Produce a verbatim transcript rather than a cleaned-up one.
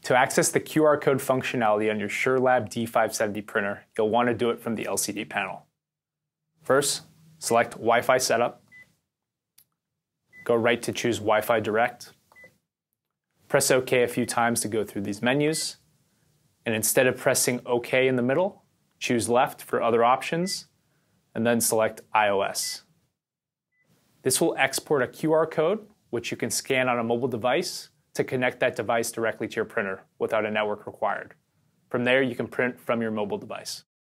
To access the Q R code functionality on your SureLab D five seventy printer, you'll want to do it from the L C D panel. First, select Wi-Fi Setup. Go right to choose Wi-Fi Direct. Press OK a few times to go through these menus. And instead of pressing OK in the middle, choose left for other options, and then select iOS. This will export a Q R code, which you can scan on a mobile device to connect that device directly to your printer without a network required. From there, you can print from your mobile device.